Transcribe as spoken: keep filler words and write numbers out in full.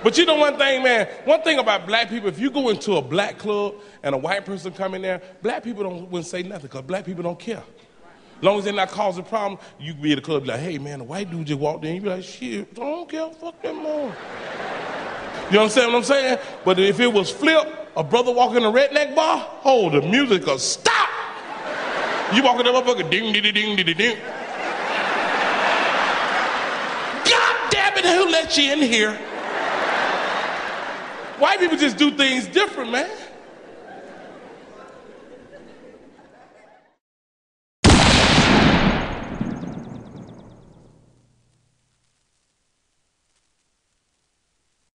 But you know one thing, man, one thing about black people, if you go into a black club and a white person come in there, black people don't wouldn't say nothing because black people don't care. As long as they're not causing a problem, you can be at the club and be like, hey, man, the white dude just walked in. You be like, shit, I don't care, fuck that man. You understand what I'm saying? But if it was flip, a brother walking in a Redneck Bar, hold the music will stop. You walking that motherfucker, ding, ding, ding, ding, ding. God damn it, who let you in here? White people just do things different, man.